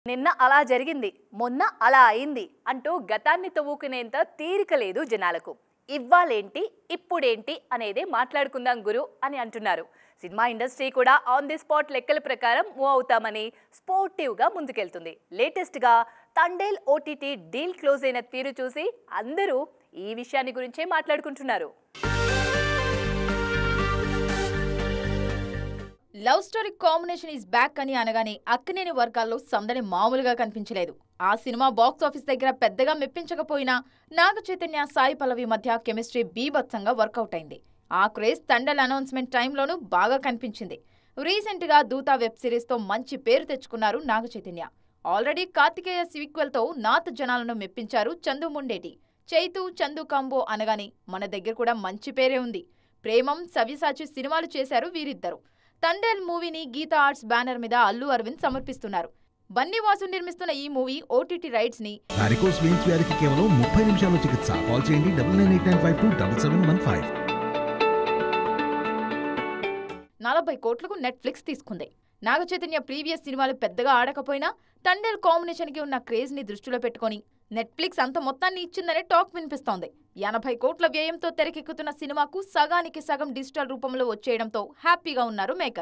నిన్న అలా జరిగింది, మొన్న అలా అయింది అంటూ గతాన్ని తవ్వుకునేంత తీరిక లేదు జనాలకు. ఇవ్వాలేంటి, ఇప్పుడేంటి అనేదే మాట్లాడుకుందాం గురు అని అంటున్నారు. సినిమా ఇండస్ట్రీ కూడా ఆన్ ది స్పాట్ లెక్కల ప్రకారం మూవ్ అవుతామని స్పోర్టివ్గా ముందుకెళ్తుంది. లేటెస్ట్గా తండేల్ ఓటీటీ డీల్ క్లోజ్ అయిన తీరు చూసి అందరూ ఈ విషయాన్ని గురించే మాట్లాడుకుంటున్నారు. Love story combination is back అని అనగానే అక్కినేని వర్గాల్లో సందడి మామూలుగా కనిపించలేదు. ఆ సినిమా బాక్స్ ఆఫీస్ దగ్గర పెద్దగా మెప్పించకపోయినా నాగ చైతన్య సాయి పల్లవి మధ్య కెమిస్ట్రీ బీభత్సంగా వర్కౌట్ అయింది. ఆ క్రేజ్ తండల్ అనౌన్స్మెంట్ టైంలోనూ బాగా కనిపించింది. రీసెంట్ గా దూతా వెబ్ సిరీస్ తో మంచి పేరు తెచ్చుకున్నారు నాగ చైతన్య. ఆల్రెడీ కార్తికేయ సీక్వెల్ తో నార్త్ జనాలను మెప్పించారు చందు ముండేటి. చైతు చందు కాంబో అనగానే మన దగ్గర కూడా మంచి పేరే ఉంది. ప్రేమం సవ్యసాచి సినిమాలు చేశారు వీరిద్దరు. తండేల్ మూవీని గీతా ఆర్ట్స్ బ్యానర్ మీద అల్లు అరవింద్ సమర్పిస్తున్నారు. బన్నీ వాసు నిర్మిస్తున్న ఈ మూవీ ఓటీటీ రైట్స్ ని వారికోస్ వెయిన్స్ వ్యాధికి కేవలం 30 నిమిషాల్లో చికిత్స. కాల్ చేయండి 9989527715. 40 కోట్లకు నెట్ఫ్లిక్స్ తీసుకుంది. నాగ చైతన్య ప్రీవియస్ సినిమాలు పెద్దగా ఆడకపోయినా తండేల్ కాంబినేషన్ కి ఉన్న క్రేజ్ ని దృష్టిలో పెట్టుకుని నెట్ఫ్లిక్స్ అంత మొత్తాన్ని ఇచ్చిందనే టాక్ వినిపిస్తోంది. 80 కోట్ల వ్యయంతో తెరకెక్కుతున్న సినిమాకు సగానికి సగం డిజిటల్ రూపంలో వచ్చేయడంతో హ్యాపీగా ఉన్నారు మేకర్.